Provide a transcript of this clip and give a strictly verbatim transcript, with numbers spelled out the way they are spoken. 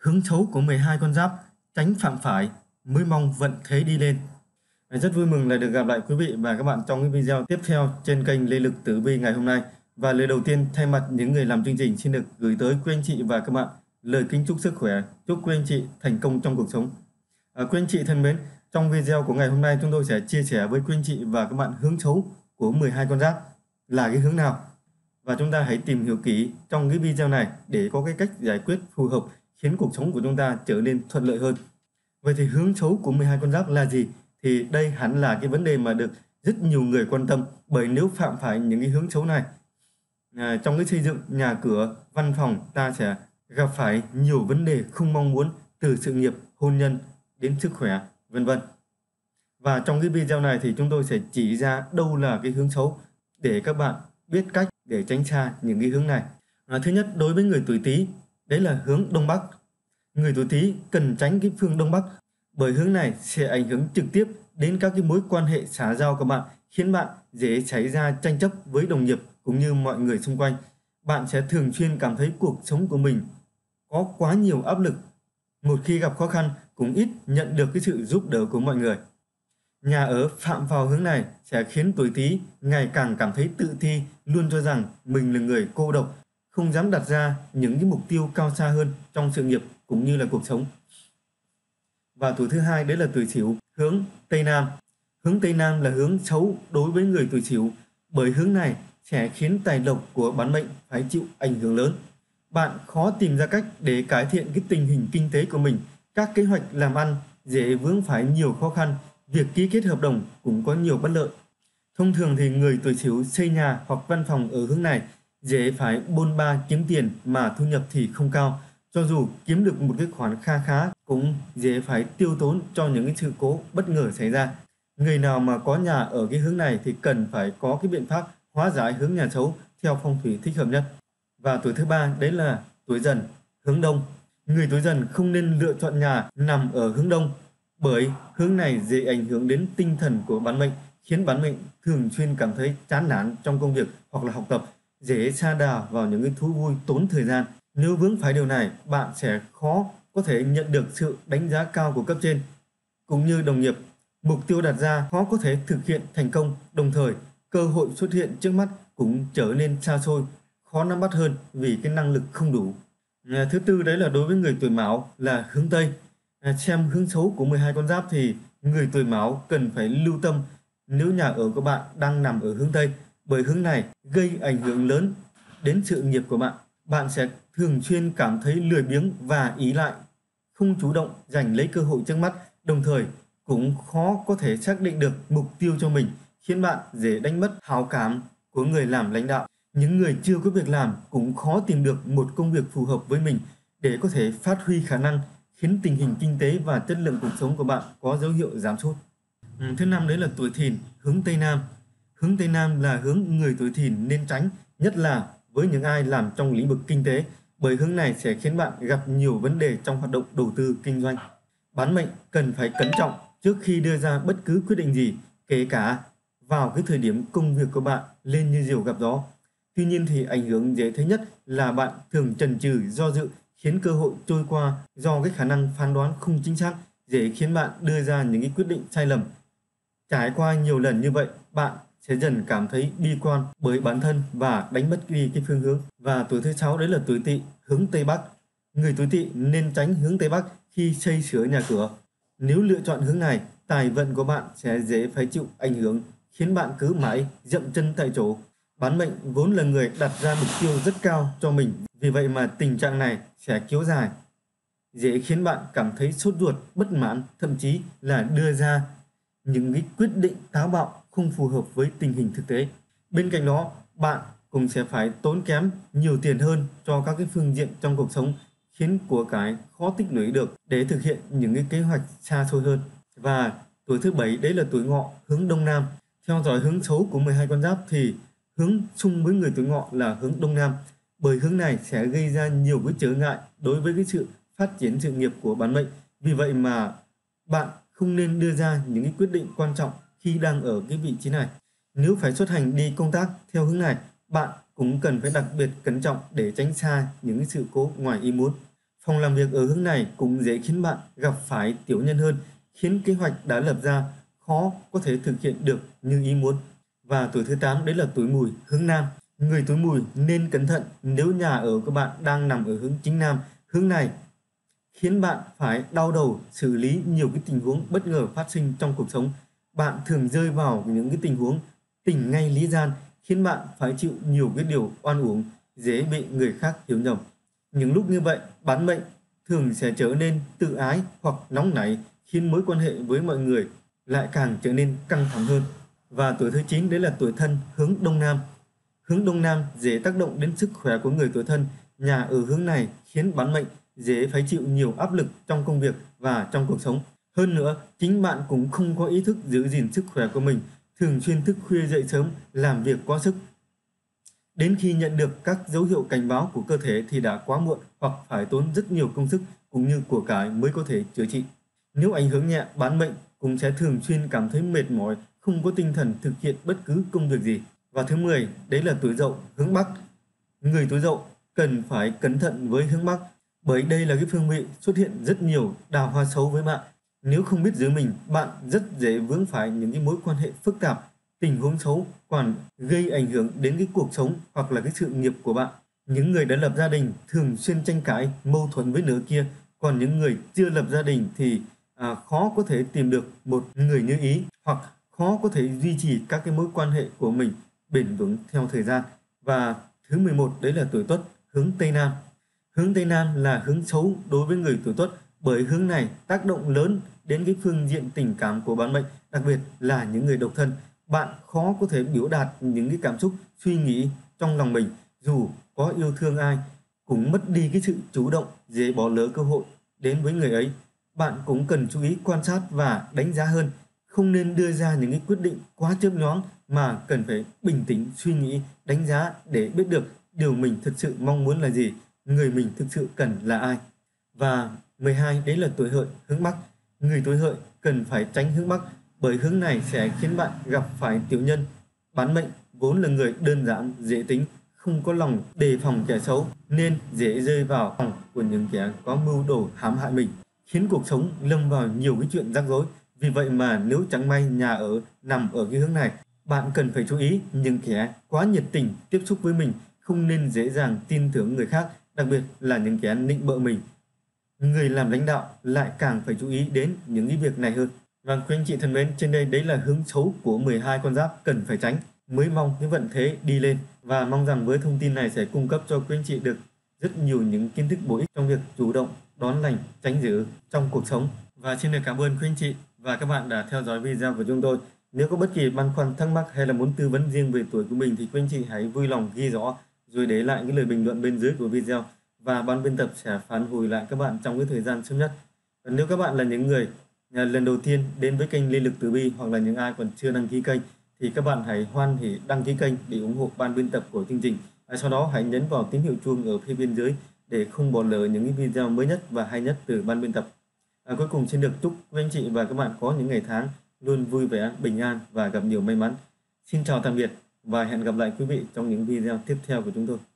Hướng xấu của mười hai con giáp, tránh phạm phải mới mong vận thế đi lên. Rất vui mừng là được gặp lại quý vị và các bạn trong cái video tiếp theo trên kênh Lê Lực Tử Vi ngày hôm nay. Và lời đầu tiên, thay mặt những người làm chương trình, xin được gửi tới quý anh chị và các bạn lời kính chúc sức khỏe, chúc quý anh chị thành công trong cuộc sống. À, quý anh chị thân mến, trong video của ngày hôm nay chúng tôi sẽ chia sẻ với quý anh chị và các bạn hướng xấu của mười hai con giáp là cái hướng nào. Và chúng ta hãy tìm hiểu kỹ trong cái video này để có cái cách giải quyết phù hợp khiến cuộc sống của chúng ta trở nên thuận lợi hơn. Vậy thì hướng xấu của mười hai con giáp là gì? Thì đây hẳn là cái vấn đề mà được rất nhiều người quan tâm, bởi nếu phạm phải những cái hướng xấu này à, trong cái xây dựng nhà cửa, văn phòng, ta sẽ gặp phải nhiều vấn đề không mong muốn, từ sự nghiệp, hôn nhân đến sức khỏe, vân vân. Và trong cái video này thì chúng tôi sẽ chỉ ra đâu là cái hướng xấu để các bạn biết cách để tránh xa những cái hướng này. À, thứ nhất, đối với người tuổi Tý, đấy là hướng Đông Bắc. Người tuổi Tý cần tránh cái phương Đông Bắc, bởi hướng này sẽ ảnh hưởng trực tiếp đến các cái mối quan hệ xã giao của bạn, khiến bạn dễ xảy ra tranh chấp với đồng nghiệp cũng như mọi người xung quanh. Bạn sẽ thường xuyên cảm thấy cuộc sống của mình có quá nhiều áp lực. Một khi gặp khó khăn cũng ít nhận được cái sự giúp đỡ của mọi người. Nhà ở phạm vào hướng này sẽ khiến tuổi Tý ngày càng cảm thấy tự ti, luôn cho rằng mình là người cô độc, không dám đặt ra những cái mục tiêu cao xa hơn trong sự nghiệp cũng như là cuộc sống. Và tuổi thứ hai, đấy là tuổi Sửu, hướng Tây Nam. Hướng Tây Nam là hướng xấu đối với người tuổi Sửu, bởi hướng này sẽ khiến tài lộc của bản mệnh phải chịu ảnh hưởng lớn. Bạn khó tìm ra cách để cải thiện cái tình hình kinh tế của mình, các kế hoạch làm ăn dễ vướng phải nhiều khó khăn, việc ký kết hợp đồng cũng có nhiều bất lợi. Thông thường thì người tuổi Sửu xây nhà hoặc văn phòng ở hướng này dễ phải bôn ba kiếm tiền mà thu nhập thì không cao. Cho dù kiếm được một cái khoản kha khá cũng dễ phải tiêu tốn cho những cái sự cố bất ngờ xảy ra. Người nào mà có nhà ở cái hướng này thì cần phải có cái biện pháp hóa giải hướng nhà xấu theo phong thủy thích hợp nhất. Và tuổi thứ ba, đấy là tuổi Dần, hướng Đông. Người tuổi Dần không nên lựa chọn nhà nằm ở hướng Đông, bởi hướng này dễ ảnh hưởng đến tinh thần của bản mệnh, khiến bản mệnh thường xuyên cảm thấy chán nản trong công việc hoặc là học tập, dễ sa đà vào những cái thú vui tốn thời gian. Nếu vướng phải điều này, bạn sẽ khó có thể nhận được sự đánh giá cao của cấp trên cũng như đồng nghiệp. Mục tiêu đặt ra khó có thể thực hiện thành công, đồng thời cơ hội xuất hiện trước mắt cũng trở nên xa xôi, khó nắm bắt hơn vì cái năng lực không đủ. À, thứ tư, đấy là đối với người tuổi Mão là hướng Tây. À, xem hướng xấu của mười hai con giáp thì người tuổi Mão cần phải lưu tâm nếu nhà ở của bạn đang nằm ở hướng Tây, bởi hướng này gây ảnh hưởng lớn đến sự nghiệp của bạn. Bạn sẽ thường xuyên cảm thấy lười biếng và ỷ lại, không chủ động giành lấy cơ hội trước mắt, đồng thời cũng khó có thể xác định được mục tiêu cho mình, khiến bạn dễ đánh mất hảo cảm của người làm lãnh đạo. Những người chưa có việc làm cũng khó tìm được một công việc phù hợp với mình để có thể phát huy khả năng, khiến tình hình kinh tế và chất lượng cuộc sống của bạn có dấu hiệu giảm sút. Ừ, thứ năm, đấy là tuổi Thìn, hướng Tây Nam. Hướng Tây Nam là hướng người tuổi Thìn nên tránh, nhất là với những ai làm trong lĩnh vực kinh tế, bởi hướng này sẽ khiến bạn gặp nhiều vấn đề trong hoạt động đầu tư kinh doanh. Bản mệnh cần phải cẩn trọng trước khi đưa ra bất cứ quyết định gì, kể cả vào cái thời điểm công việc của bạn lên như diều gặp gió. Tuy nhiên thì ảnh hưởng dễ thấy nhất là bạn thường chần chừ, do dự, khiến cơ hội trôi qua do cái khả năng phán đoán không chính xác, dễ khiến bạn đưa ra những cái quyết định sai lầm. Trải qua nhiều lần như vậy, bạn sẽ dần cảm thấy bi quan bởi bản thân và đánh mất đi cái phương hướng. Và tuổi thứ sáu, đấy là tuổi Tỵ, hướng Tây Bắc. Người tuổi Tỵ nên tránh hướng Tây Bắc khi xây sửa nhà cửa. Nếu lựa chọn hướng này, tài vận của bạn sẽ dễ phải chịu ảnh hưởng, khiến bạn cứ mãi dậm chân tại chỗ. Bản mệnh vốn là người đặt ra mục tiêu rất cao cho mình, vì vậy mà tình trạng này sẽ kéo dài, dễ khiến bạn cảm thấy sốt ruột, bất mãn, thậm chí là đưa ra những cái quyết định táo bạo không phù hợp với tình hình thực tế. Bên cạnh đó, bạn cũng sẽ phải tốn kém nhiều tiền hơn cho các cái phương diện trong cuộc sống, khiến của cái khó tích lũy được để thực hiện những cái kế hoạch xa xôi hơn. Và tuổi thứ bảy, đấy là tuổi Ngọ, hướng Đông Nam. Theo dõi hướng xấu của mười hai con giáp thì hướng xung với người tuổi Ngọ là hướng Đông Nam, bởi hướng này sẽ gây ra nhiều cái trở ngại đối với cái sự phát triển sự nghiệp của bản mệnh. Vì vậy mà bạn không nên đưa ra những cái quyết định quan trọng khi đang ở cái vị trí này. Nếu phải xuất hành đi công tác theo hướng này, bạn cũng cần phải đặc biệt cẩn trọng để tránh xa những cái sự cố ngoài ý muốn. Phòng làm việc ở hướng này cũng dễ khiến bạn gặp phải tiểu nhân hơn, khiến kế hoạch đã lập ra khó có thể thực hiện được như ý muốn. Và tuổi thứ tám đấy là tuổi Mùi, hướng Nam. Người tuổi Mùi nên cẩn thận nếu nhà ở của bạn đang nằm ở hướng chính Nam. Hướng này khiến bạn phải đau đầu xử lý nhiều cái tình huống bất ngờ phát sinh trong cuộc sống. Bạn thường rơi vào những cái tình huống tình ngay lý gian, khiến bạn phải chịu nhiều cái điều oan uổng, dễ bị người khác hiểu nhầm. Những lúc như vậy, bán mệnh thường sẽ trở nên tự ái hoặc nóng nảy, khiến mối quan hệ với mọi người lại càng trở nên căng thẳng hơn. Và tuổi thứ chín đấy là tuổi Thân, hướng Đông Nam. Hướng Đông Nam dễ tác động đến sức khỏe của người tuổi Thân. Nhà ở hướng này khiến bán mệnh dễ phải chịu nhiều áp lực trong công việc và trong cuộc sống. Hơn nữa, chính bạn cũng không có ý thức giữ gìn sức khỏe của mình, thường xuyên thức khuya dậy sớm, làm việc quá sức. Đến khi nhận được các dấu hiệu cảnh báo của cơ thể thì đã quá muộn, hoặc phải tốn rất nhiều công sức cũng như của cải mới có thể chữa trị. Nếu ảnh hưởng nhẹ, bán mệnh cũng sẽ thường xuyên cảm thấy mệt mỏi, không có tinh thần thực hiện bất cứ công việc gì. Và thứ mười, đấy là tuổi Dậu, hướng Bắc. Người tuổi Dậu cần phải cẩn thận với hướng Bắc, bởi đây là cái phương vị xuất hiện rất nhiều đào hoa xấu với bạn. Nếu không biết giữ mình, bạn rất dễ vướng phải những cái mối quan hệ phức tạp, tình huống xấu còn gây ảnh hưởng đến cái cuộc sống hoặc là cái sự nghiệp của bạn. Những người đã lập gia đình thường xuyên tranh cãi, mâu thuẫn với nửa kia, còn những người chưa lập gia đình thì à, khó có thể tìm được một người như ý, hoặc khó có thể duy trì các cái mối quan hệ của mình bền vững theo thời gian. Và thứ mười một đấy là tuổi Tuất, hướng Tây Nam. Hướng Tây Nam là hướng xấu đối với người tuổi Tuất, bởi hướng này tác động lớn đến cái phương diện tình cảm của bán mệnh, đặc biệt là những người độc thân. Bạn khó có thể biểu đạt những cái cảm xúc, suy nghĩ trong lòng mình, dù có yêu thương ai cũng mất đi cái sự chủ động, dễ bỏ lỡ cơ hội đến với người ấy. Bạn cũng cần chú ý quan sát và đánh giá hơn, không nên đưa ra những cái quyết định quá chớp nhoáng, mà cần phải bình tĩnh suy nghĩ, đánh giá để biết được điều mình thực sự mong muốn là gì, người mình thực sự cần là ai. Và mười hai đấy là tuổi Hợi, hướng Bắc. Người tuổi Hợi cần phải tránh hướng Bắc, bởi hướng này sẽ khiến bạn gặp phải tiểu nhân. Bán mệnh vốn là người đơn giản, dễ tính, không có lòng đề phòng kẻ xấu, nên dễ rơi vào vòng của những kẻ có mưu đồ hãm hại mình, khiến cuộc sống lâm vào nhiều cái chuyện rắc rối. Vì vậy mà nếu chẳng may nhà ở nằm ở cái hướng này, bạn cần phải chú ý những kẻ quá nhiệt tình tiếp xúc với mình, không nên dễ dàng tin tưởng người khác, đặc biệt là những kẻ nịnh bợ mình. Người làm lãnh đạo lại càng phải chú ý đến những cái việc này hơn. Và quý anh chị thân mến, trên đây đấy là hướng xấu của mười hai con giáp cần phải tránh, mới mong cái vận thế đi lên. Và mong rằng với thông tin này sẽ cung cấp cho quý anh chị được rất nhiều những kiến thức bổ ích trong việc chủ động đón lành, tránh dữ trong cuộc sống. Và xin được cảm ơn quý anh chị và các bạn đã theo dõi video của chúng tôi. Nếu có bất kỳ băn khoăn thắc mắc hay là muốn tư vấn riêng về tuổi của mình thì quý anh chị hãy vui lòng ghi rõ rồi để lại cái lời bình luận bên dưới của video, và ban biên tập sẽ phản hồi lại các bạn trong cái thời gian sớm nhất. Và nếu các bạn là những người lần đầu tiên đến với kênh Lê Lực Tử Vi, hoặc là những ai còn chưa đăng ký kênh, thì các bạn hãy hoan hỉ đăng ký kênh để ủng hộ ban biên tập của chương trình. Và sau đó hãy nhấn vào tín hiệu chuông ở phía bên dưới để không bỏ lỡ những cái video mới nhất và hay nhất từ ban biên tập. À, cuối cùng xin được chúc quý anh chị và các bạn có những ngày tháng luôn vui vẻ, bình an và gặp nhiều may mắn. Xin chào tạm biệt và hẹn gặp lại quý vị trong những video tiếp theo của chúng tôi.